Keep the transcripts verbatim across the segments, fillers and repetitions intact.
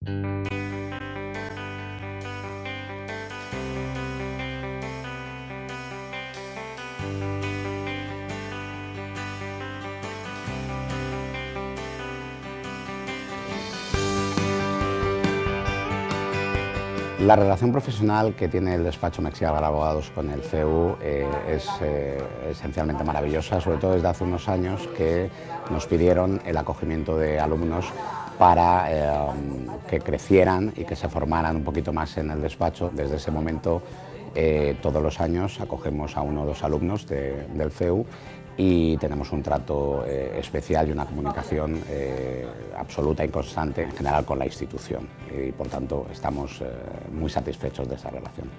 La relación profesional que tiene el despacho Mexia Algar Abogados con el C E U eh, es eh, esencialmente maravillosa, sobre todo desde hace unos años que nos pidieron el acogimiento de alumnos para eh, que crecieran y que se formaran un poquito más en el despacho. Desde ese momento, eh, todos los años acogemos a uno o dos alumnos de, del C E U y tenemos un trato eh, especial y una comunicación eh, absoluta y constante en general con la institución y por tanto estamos eh, muy satisfechos de esa relación.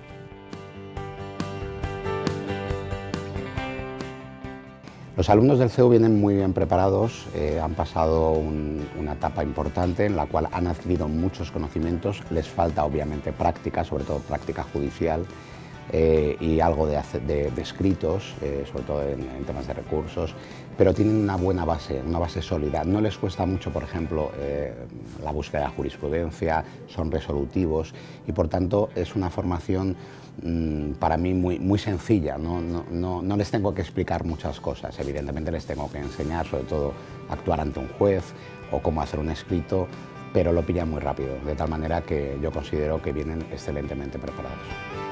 Los alumnos del C E U vienen muy bien preparados, eh, han pasado un, una etapa importante en la cual han adquirido muchos conocimientos, les falta obviamente práctica, sobre todo práctica judicial, Eh, y algo de, de, de escritos, eh, sobre todo en, en temas de recursos, pero tienen una buena base, una base sólida. No les cuesta mucho, por ejemplo, eh, la búsqueda de jurisprudencia, son resolutivos y por tanto es una formación mmm, para mí muy, muy sencilla. ¿no? No, no, no les tengo que explicar muchas cosas, evidentemente les tengo que enseñar sobre todo a actuar ante un juez o cómo hacer un escrito, pero lo pillan muy rápido, de tal manera que yo considero que vienen excelentemente preparados.